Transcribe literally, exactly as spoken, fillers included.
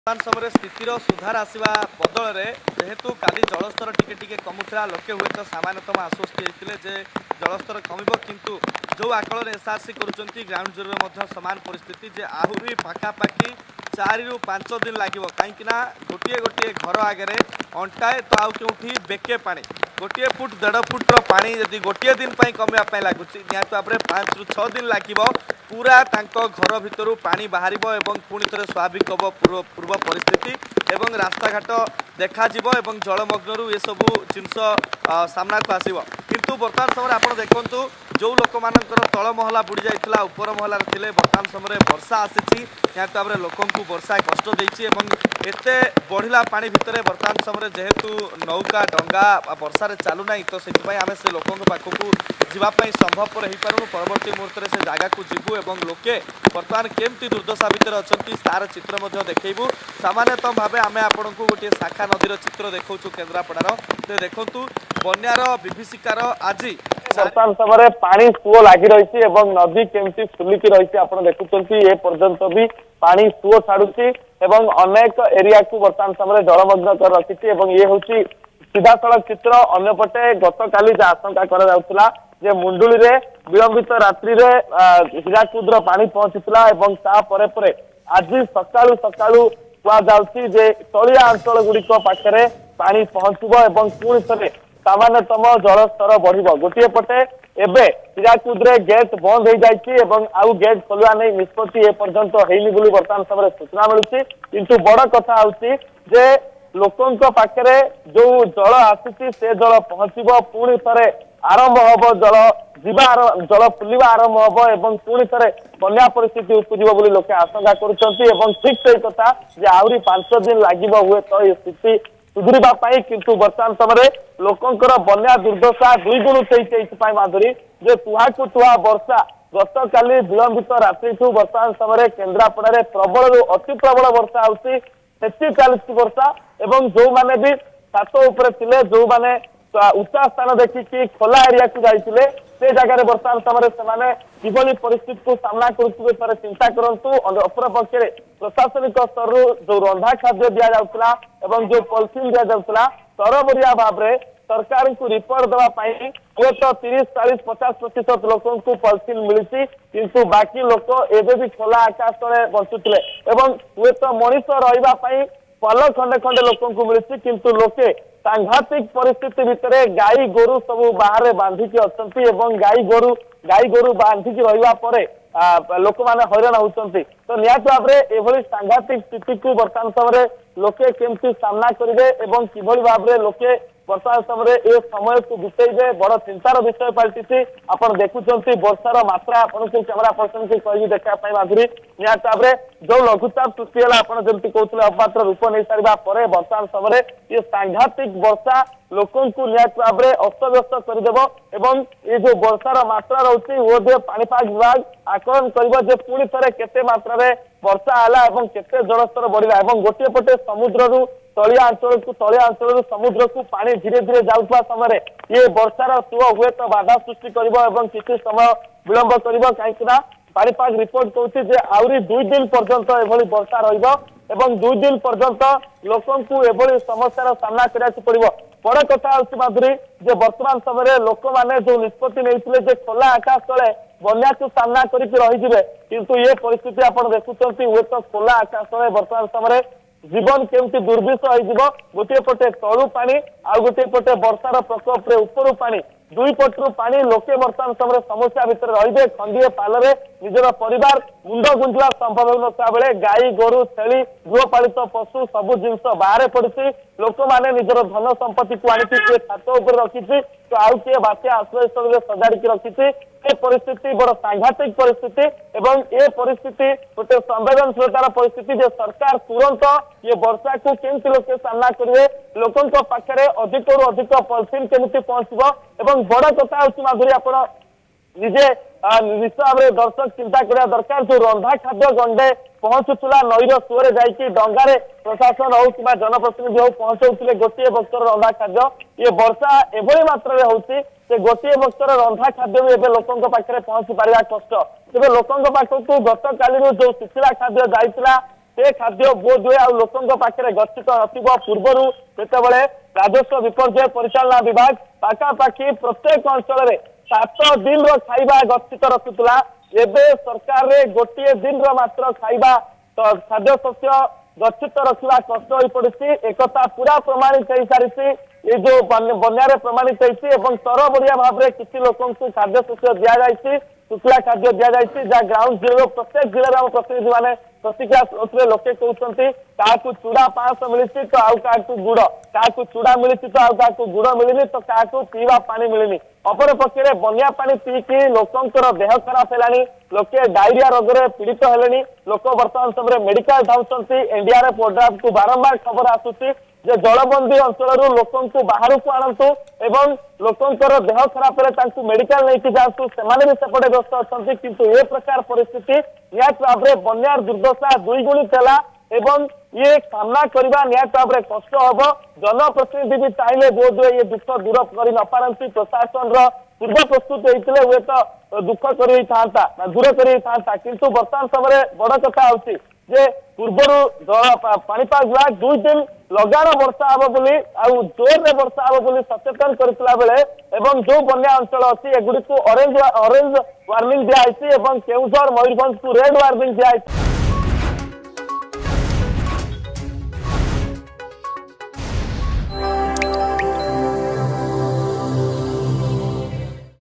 वर्तमान समय स्थितिर सुधार आसवा बदल में जेहेतु काली जलस्तर टिके टिके कमुला लोके हुए तो सामान्यतम आश्वस्त होते जे जलस्तर कमिब किंतु जो आकलन एसआरसी करुँच ग्राउंड जीरो सामान परिस्थिति जे आहरी पाखापाखि चारि रु पांच दिन लगे कहीं गोटे गोटे घर आगे अंटाए तो आउ के बेके पानी गोटे फुट देढ़ फुट्र पानी जदि गोटे दिन कमिया लगुच निहत भाव में पाँच रु छः दिन लगे पूरा तांको घर भितर पानी बाहर एवं पुणी थे स्वाभाविक हम पूर्व पूर्व परिस्थिति एवं रास्ताघाट देखा एवं जलमग्न ये सब जिनस सामना को आसव किंतु बर्तमान समय आप देखु जो लोक मानकर तल महला बुड़ी जाइए उपर महलार थे बर्तमान समय वर्षा आसी निहत भाव में लोक वर्षा कष्ट देती एत बढ़ला पानी भितर बर्तमान समय जेहेतु नौका डंगा वर्षा चलूना तो से आम से लोकों पाखक जावाई संभवपर हो पारूँ परवर्ती मुहूर्त में से जगह को जीवु एवं लोके बर्तमान केमती दुर्दशा भितर अच्छा तार चित्र देखू सामान्यतम भाव आम आपन को गोटे शाखा नदीर चित्र देखा केन्द्रापड़ार तो देखु बन्यार विभीषिकार आज बर्तमान समय पानी सुओ लगी रही नदी केमती फुलिकी रही आप देखुं ए पर्यंत भी पानी सुओ छाड़ुची एवं अनेक एरिया को बर्तमान समय जलमग्न कर रखी ये हूँ सीधा सड़क चित्र अन्यपटे गतकाली आशंका करा जे मुंडुली रे विलंबित रात्रि रे हीराकुद पानी पहुंचीला आज सकाळु सकाळु कहुच्छी जे तलिया अंचल गुड़िक पाखे पानी पहुंचब एवं पुणी थे सामान्यतम जलस्तर बढ़ गोटे पटे एबे हीराकुद रे गेट बंद हो जाइए आउ गेट खोलवा नहीं निष्पत्ति एपर्यंत होनी बोली बर्तमान समय सूचना मिलूची किंतु बड़ कथा होची जे लोकों पाखे जो जल आसी से जल पहुंचब पुणी थे आरंभ हम जल जीवा जल फुलवा आरंभ हम एवं पुणी थे बन्या परिस्थिति उपजीव बोली लोके आशंका करुँच ठीक से कथा जे आहरी पांच दिन लगे हुए तो ये स्थिति सुधरवा किंतु बर्तमान समय लोकंर बन्या दुर्दशा दुई गुण से माधुरी जे तुहा को तुहा वर्षा गत काली विलंबित रात्रि बर्तमान समय केन्द्रापड़ा प्रबल अति प्रबल वर्षा आउसी चलती वर्षा एवं जो माने भी छात उपरे थिले जो माने उच्चा स्थान देखिकी खोला एरिया को जाइए से जगह बर्तमान समय से किभली परिस्थिति को सामना करुवे तार चिंता करूँ अपर पक्षे प्रशासनिक स्तर जो रंधा खाद्य दि जाऊला एवं जो पॉलिथिन दि जाऊला तरबरिया भाव में सरकार को रिपोर्ट देवाई हूँ तो तीस चालीस पचास प्रतिशत लोकों को पॉलिथिन मिली किंतु बाकी लोक एवं भी खोला आकाश तले बंचुले एवं हूँ तो मनीष रही पल खंडे खंडे लोकों को मिली किंतु लोके सांघातिक परिस्थिति भितर गाई गोरु सब बाहर बांधिकी अच्छा गाई गोरु गाई गोरु बांधिकी रहा लोक मैंने हैरान होती तो निहत भाव में एभली सांघातिक स्थिति को बर्तमान समय लोके केमती सामना करेंगे किभली भाव में लोके बर्तमान समय ए समय को बितेबे बड़ चिंतार विषय पलटि आप देखुं वर्षार मात्रा आपन को कैमेरा पर्सन को कही देखापी माधुरी निहत भाव में जो लघुचाप सृष्टि है आपड़ जमी कहते अपात्र रूप नहीं सारा पर बर्तमान समय ये सांघातिक वर्षा लोकों को निहत भाव में अस्तव्यस्त करदेव एवं ये जो वर्षार मात्रा रोचे वो पाणीपाग विभाग आकलन कर पुणी थे केते मात्रा वर्षा है केते जलस्तर बढ़ला एवं गोटे पटे समुद्र तलिया अंचल को तलिया अंचल समुद्र को पानी धीरे धीरे जाऊा समय ये वर्षार सुओ हुए तो बाधा सृष्टि कर किसी समय विलंब कर कहीं पाणीपाग रिपोर्ट कहते आहरी दुई दिन पर्यंत एभली वर्षा रही दुई दिन पर्यंत लोकों को एभली समस्यार सामना कराया पड़ो बड़ कथा हूँ माधुरी जे वर्तमान समय लोक मैंने जो निष्पत्ति नहीं खोला आकाश तले बन्या को सामना करके रही किंतु ये परिस्थिति आप देखुं हूँ तो खोला आकाश तले वर्तमान समय जीवन केमती दुर्विष हो गोटे पटे तलु पानी आ गोटे पटे वर्षार प्रकोप रे उपरु पानी दुई पटरू पानी लोके बर्तमान समय समस्या भितर रही खंडीए पालरे निजर परिवार मुंड गुंजवा संभव होता बेले गाई गोरु छेली गृहपालित पशु सबु जिनस बाहर पड़ी लोक मैंने निजर धन संपत्ति को आनी छात उपर रखी तो आउ किए बात्या आश्रय स्थल सजाड़ी रखी ए परिस्थिति बड़ सांघातिक परिस्थिति एवं ए परिस्थिति गोटे संवेदनशीलतार परिस्थिति जे सरकार तुरंत ये वर्षा को केमती लोके सामना करेंगे लोकों पाखे अधिक रु अधिक पॉलिथिन केमती पहुंचब एवं बड़ कथा हूँ माधुरी आप निजे निश्चित भाव में दर्शक चिंता करा दरकार जो रंधा खाद्य गंडे पहुंचुला नईर सुअरे जाइए डंगारे प्रशासन हो कि जनप्रतिनिधि हो पहुंचाऊे गोटे बक्तर रंधा खाद्य ये वर्षा एभली मात्रा होती गोटे बक्तर रंधा खाद्य भी एवं लोकों पाखे पहुंची पारा कष्ट तेज लोकों पाखक गत काली जो शिथिला खाद्य जाइला से खाद्य बोध हुए आउ लोकों पाखे गच्छित नथिबो पूर्वरु जेतेबेले राजस्व विपर्यय परिचालना विभाग पाखापाखि प्रत्येक अंचल में सात दिन खाइबा गच्छित रखुला एबे सरकार रे गोटे दिन मात्र खाइबा तो खाद्य शस्य गच्छित रखा कष्ट हो पड़ी एक पूरा प्रमाणित हो सारी ये जो बन्या प्रमाणित होती तरबरिया भाव में किसी लोक खाद्य शस्य दि जाए शुक्ला खाद्य दि जाए जहाँ ग्राउंड जीरो प्रत्येक जिले में प्रतिनिधि मैंने प्रतिक्रिया लोके कहते क्या चूड़ा पांच मिली तो आउ क्या गुड़ क्या चूड़ा मिली तो आउ क्या गुड़ मिलनी तो क्या पीवा पानी मिलनी अपर पक्षे बन्या पानी पीकी लोकंर देह खराब है लोके डायरिया रोग में पीड़ित हेले लोक बर्तमान समय मेडिकल धाउंट एनडीआरएफ ओड्राफ को बारंबार खबर आसूसी जे जलबंदी अंचल लोक बाहर को आणतु एवं लोकंर देह खराब है मेडिकल नहीं जातु से सेपटे व्यस्त अच्छा किंतु ए प्रकार परिस्थिति निहत भाव में बन्यार दुर्दशा दुई गुणित है एवं ये सामना करने निहत भाव में कष्ट हम जनप्रतिनिधि भी चाहिए बोध हुए ये दुख दूर कर न पारती प्रशासन पूर्व प्रस्तुत होते हुए तो दुख कर दूर कर किंतु बर्तमान समय बड़ कथा हूँ जे पूर्वर पाणीपाग विभाग दुई दिन लगाण वर्षा हम बोली आउ जोर में वर्षा हम बोली सचेतन करथिला बेले एवं जो बन्या अंचल अछि एगुडी को ऑरेंज ऑरेंज वार्निंग दिया केउझर मयूरभंज को रेड वार्निंग दिया